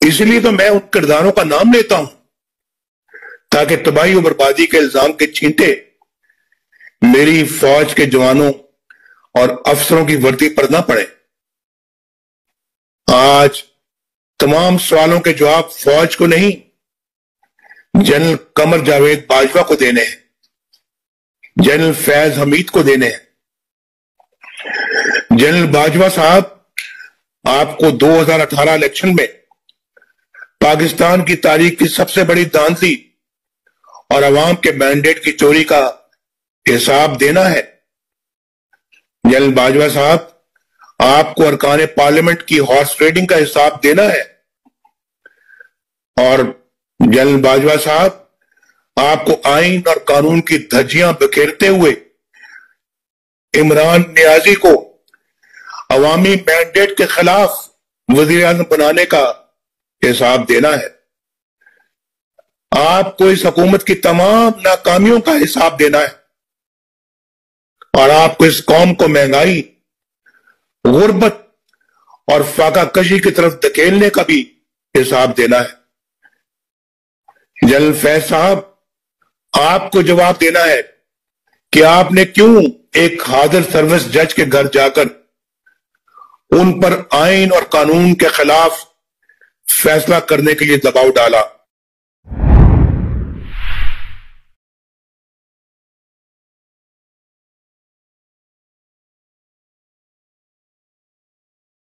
اس لیے تو میں ان کرداروں کا نام لیتا ہوں تاکہ تباہی و بربادی کے الزام کے چھینٹے میری فوج کے جوانوں اور افسروں کی وردی پر نہ پڑے۔ آج تمام سوالوں کے جواب فوج کو نہیں، جنرل قمر جاوید باجوہ کو دینے ہیں، جنرل فیض حمید کو دینے ہیں۔ جنرل باجوہ صاحب، آپ کو 2018 الیکشن میں پاکستان کی تاریخ کی سب سے بڑی دھاندلی اور عوام کے مینڈیٹ کی چوری کا حساب دینا ہے۔ جنرل باجوہ صاحب، آپ کو ارکان پارلیمنٹ کی ہارس ٹریڈنگ کا حساب دینا ہے، اور جنرل باجوہ صاحب، آپ کو آئین اور قانون کی دھجیاں بکھیرتے ہوئے عمران نیازی کو عوامی مینڈیٹ کے خلاف وزیر اعظم بنانے کا حساب دینا ہے۔ آپ کو اس حکومت کی تمام ناکامیوں کا حساب دینا ہے، اور آپ کو اس قوم کو مہنگائی، غربت اور فاقہ کشی کی طرف دھکیلنے کا بھی حساب دینا ہے۔ جنرل فیض صاحب، آپ کو جواب دینا ہے کہ آپ نے کیوں ایک حاضر سروس جج کے گھر جا کر ان پر آئین اور قانون کے خلاف فیصلہ کرنے کے لیے دباؤ ڈالا۔